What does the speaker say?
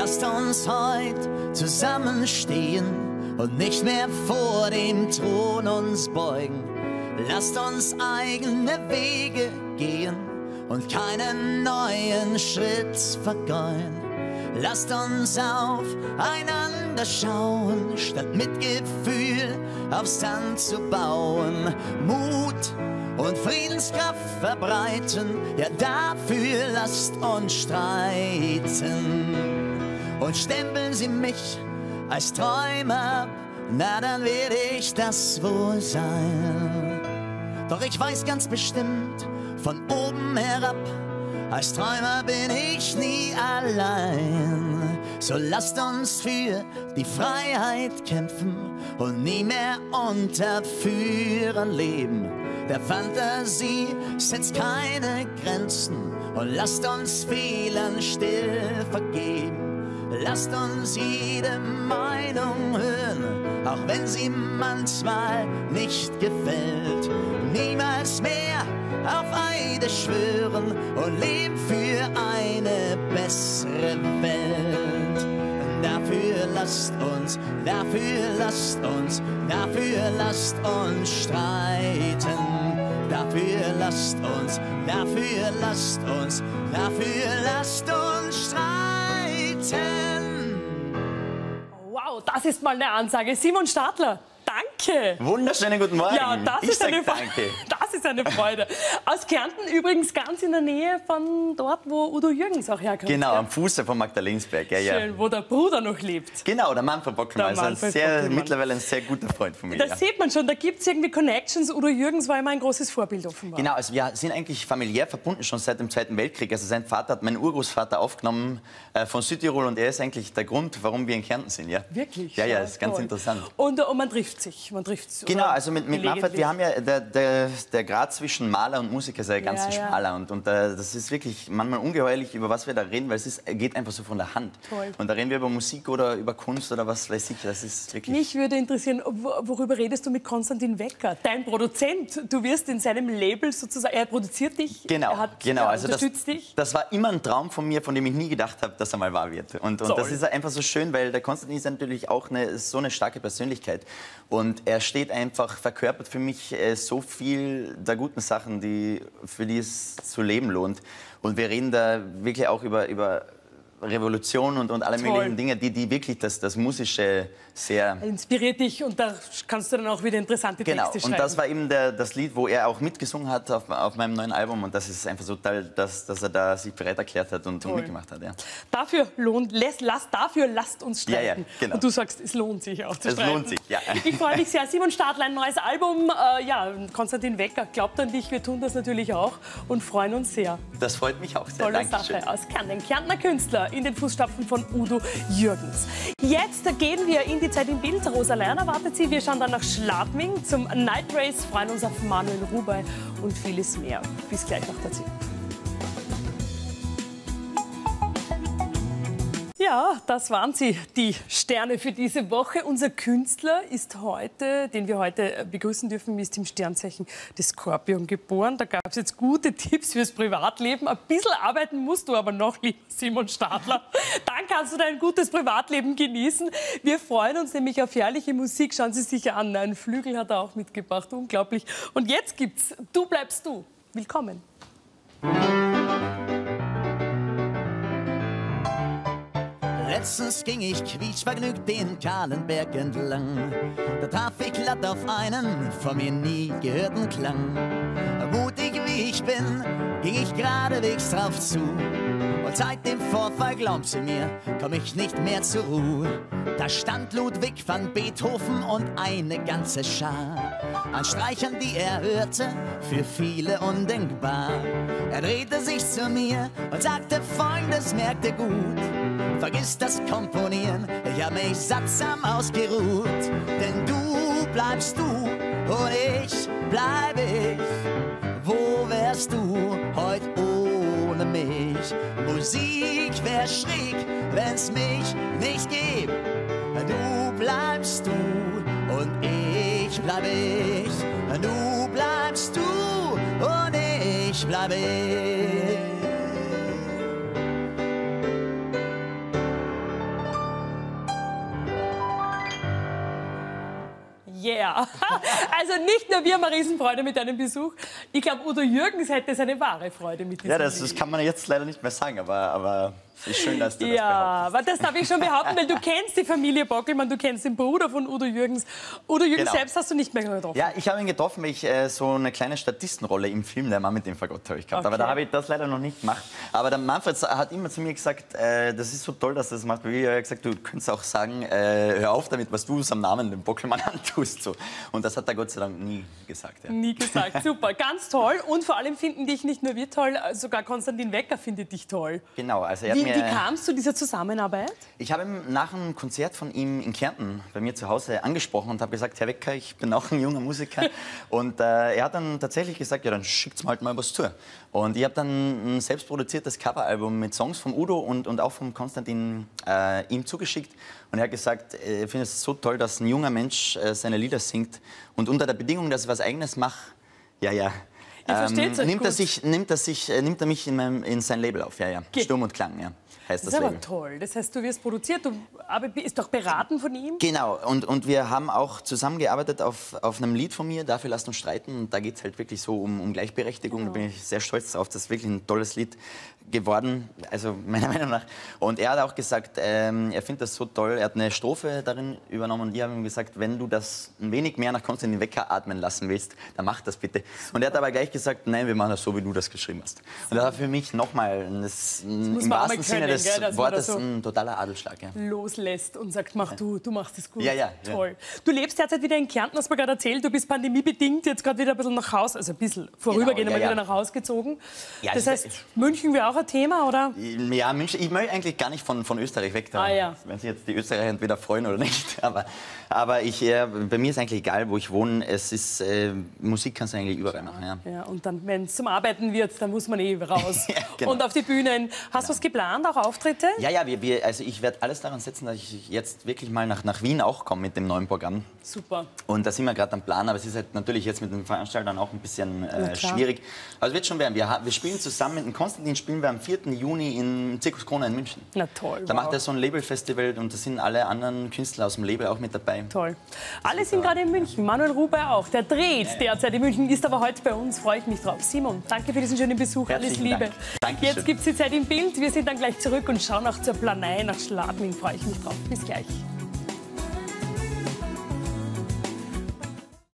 Lasst uns heute zusammenstehen und nicht mehr vor dem Thron uns beugen. Lasst uns eigene Wege gehen und keinen neuen Schritt vergeuden. Lasst uns aufeinander schauen, statt mit Gefühl aufs Sand zu bauen. Mut und Friedenskraft verbreiten, ja dafür lasst uns streiten. Und stempeln Sie mich als Träumer ab, na dann werde ich das wohl sein. Doch ich weiß ganz bestimmt, von oben herab, als Träumer bin ich nie allein. So lasst uns für die Freiheit kämpfen und nie mehr unter Führern leben. Der Fantasie setzt keine Grenzen und lasst uns Fehlern still vergeben. Lasst uns jede Meinung hören, auch wenn sie manchmal nicht gefällt. Niemals mehr auf Eide schwören und leben für eine bessere Welt. Dafür lasst uns, dafür lasst uns, dafür lasst uns streiten. Dafür lasst uns, dafür lasst uns, dafür lasst uns streiten. Wow, das ist mal eine Ansage. Simon Stadler, danke. Wunderschönen guten Morgen. Ja, das ist eine danke. Das ist eine Freude. Aus Kärnten übrigens ganz in der Nähe von dort, wo Udo Jürgens auch herkommt. Genau, ja? am Fuße von Magdalensberg. Ja, Schön, ja. wo der Bruder noch lebt. Genau, der Manfred Bockelmann. Also mittlerweile ein sehr guter Freund von mir. Das sieht man schon, da gibt es irgendwie Connections. Udo Jürgens war immer ein großes Vorbild offenbar. Genau, also wir sind eigentlich familiär verbunden schon seit dem Zweiten Weltkrieg. Also sein Vater hat meinen Urgroßvater aufgenommen von Südtirol und er ist eigentlich der Grund, warum wir in Kärnten sind. Ja? Wirklich? Ja, ja, das ist ganz interessant. Und man trifft sich, Genau, also mit Manfred, wir haben ja, der Grad zwischen Maler und Musiker ist ja ganz schmaler. Und das ist wirklich manchmal ungeheuerlich, über was wir da reden, weil es geht einfach so von der Hand. Toll. Und da reden wir über Musik oder über Kunst oder was weiß ich. Das ist wirklich... Mich würde interessieren, worüber redest du mit Konstantin Wecker, dein Produzent? Du wirst in seinem Label sozusagen, er produziert dich, genau, er also unterstützt dich. Das war immer ein Traum von mir, von dem ich nie gedacht habe, dass er mal wahr wird. Und das ist einfach so schön, weil der Konstantin ist natürlich auch so eine starke Persönlichkeit. Und er steht einfach, verkörpert für mich so viel der guten Sachen, für die es zu leben lohnt. Und wir reden da wirklich auch über Revolution und alle möglichen Dinge, die wirklich das Musische sehr... Inspiriert dich und da kannst du dann auch wieder interessante Texte schreiben. Genau, und das war eben das Lied, wo er auch mitgesungen hat auf meinem neuen Album und das ist einfach so toll, dass er da sich bereit erklärt hat und mitgemacht hat. Ja. Dafür lasst uns streiten. Ja, genau. Und du sagst, es lohnt sich auch zu streiten. Es lohnt sich, ja. Ich freue mich sehr. Simon Stadler, ein neues Album. Konstantin Wecker glaubt an dich, wir tun das natürlich auch und freuen uns sehr. Das freut mich auch sehr. Tolle Dankeschön. Sache aus Kärnten. Kärntner Künstler in den Fußstapfen von Udo Jürgens. Jetzt gehen wir in die Zeit im Bild. Rosa Lerner erwartet Sie. Wir schauen dann nach Schladming zum Night Race, freuen uns auf Manuel Rubey und vieles mehr. Bis gleich nach der Zeit. Ja, das waren sie, die Sterne für diese Woche. Unser Künstler ist heute, den wir heute begrüßen dürfen, ist im Sternzeichen des Skorpion geboren. Da gab es jetzt gute Tipps fürs Privatleben. Ein bisschen arbeiten musst du aber noch, lieber Simon Stadler. Dann kannst du dein gutes Privatleben genießen. Wir freuen uns nämlich auf herrliche Musik. Schauen Sie sich an. Einen Flügel hat er auch mitgebracht. Unglaublich. Und jetzt gibt's Du bleibst du. Willkommen. Letztens ging ich quietschvergnügt den kahlen Berg entlang. Da traf ich glatt auf einen von mir nie gehörten Klang. Mutig wie ich bin, ging ich geradewegs drauf zu. Und seit dem Vorfall, glaubt sie mir, komm ich nicht mehr zur Ruhe. Da stand Ludwig van Beethoven und eine ganze Schar an Streichern, die er hörte, für viele undenkbar. Er drehte sich zu mir und sagte, Freundes, merkte gut, vergiss das Komponieren, ich hab mich sattsam ausgeruht. Denn du bleibst du und ich bleib ich. Wo wärst du heut ohne mich? Musik wär schräg, wenn's mich nicht gäbe. Du bleibst du und ich bleib ich. Du bleibst du und ich bleib ich. Ja, also nicht nur wir haben eine Riesenfreude mit deinem Besuch. Ich glaube, Udo Jürgens hätte seine wahre Freude mit diesem Ja, das kann man jetzt leider nicht mehr sagen, aber es ist schön, dass du das behauptest. Ja, aber das darf ich schon behaupten, weil du kennst die Familie Bockelmann, du kennst den Bruder von Udo Jürgens. Udo Jürgens selbst hast du nicht mehr getroffen. Ja, ich habe ihn getroffen, weil ich so eine kleine Statistenrolle im Film Der Mann mit dem Fagott habe ich gehabt. Aber da habe ich das leider noch nicht gemacht. Aber der Manfred hat immer zu mir gesagt, das ist so toll, dass du das machst. Wie er gesagt, du könntest auch sagen, hör auf damit, was du am Namen dem Bockelmann antust. So. Und das hat er Gott sei Dank nie gesagt. Ja. Nie gesagt, super, ganz toll. Und vor allem finden dich nicht nur wir toll, sogar Konstantin Wecker findet dich toll. Genau, also Wie kam es zu dieser Zusammenarbeit? Ich habe ihn nach einem Konzert von ihm in Kärnten bei mir zu Hause angesprochen und habe gesagt, Herr Wecker, ich bin auch ein junger Musiker. Und er hat dann tatsächlich gesagt, ja, dann schickt's mir halt mal was zu. Und ich habe dann ein selbstproduziertes Coveralbum mit Songs von Udo und auch von Konstantin ihm zugeschickt. Und er hat gesagt, er findet es so toll, dass ein junger Mensch seine Lieder singt. Und unter der Bedingung, dass ich was Eigenes mache, nimmt er mich in sein Label auf. Ja, ja. Sturm und Klang, ja. Heißt das ist aber toll. Das heißt, du wirst produziert, du ist doch beraten von ihm? Genau, und wir haben auch zusammengearbeitet auf einem Lied von mir, Dafür lasst uns streiten. Und da geht es halt wirklich so um Gleichberechtigung. Da bin ich sehr stolz drauf, das ist wirklich ein tolles Lied geworden, also meiner Meinung nach. Und er hat auch gesagt, er findet das so toll, er hat eine Strophe darin übernommen und ich habe ihm gesagt, wenn du das ein wenig mehr nach Konstantin Wecker atmen lassen willst, dann mach das bitte. Und er hat aber gleich gesagt, nein, wir machen das so, wie du das geschrieben hast. Und das war für mich nochmal, im wahrsten Sinne des Wortes, so ein totaler Adelsschlag. Ja. Loslässt und sagt, mach du machst es gut. Ja. Toll. Du lebst derzeit wieder in Kärnten, hast du mir gerade erzählt, du bist pandemiebedingt jetzt gerade wieder ein bisschen nach Hause, also ein bisschen vorübergehend wieder nach Hause gezogen. Ja, das heißt, München wäre auch ein Thema, oder? Ja, München, ich möchte eigentlich gar nicht von Österreich weg, wenn sich jetzt die Österreicher entweder freuen oder nicht. Aber bei mir ist eigentlich egal, wo ich wohne. Es ist, Musik kannst du eigentlich überall machen. Ja, ja, und dann, wenn es zum Arbeiten wird, dann muss man raus. Ja, genau. Und auf die Bühnen. Hast du was geplant, auch Auftritte? Ja, also ich werde alles daran setzen, dass ich jetzt wirklich mal nach Wien auch komme mit dem neuen Programm. Super. Und da sind wir gerade am Plan, aber es ist halt natürlich jetzt mit den Veranstaltern auch ein bisschen schwierig. Aber es wird schon werden. Wir spielen zusammen mit dem Konstantin, spielen wir am 4. Juni im Zirkus Krone in München. Na toll. Da macht er so ein Labelfestival und da sind alle anderen Künstler aus dem Label auch mit dabei. Toll. Alle sind gerade in München. Manuel Ruber auch. Der dreht derzeit in München, ist aber heute bei uns. Freue ich mich drauf. Simon, danke für diesen schönen Besuch. Alles Liebe. Dankeschön. Jetzt gibt es die Zeit im Bild. Wir sind dann gleich zurück und schauen auch zur Planei nach Schladming. Freue ich mich drauf. Bis gleich.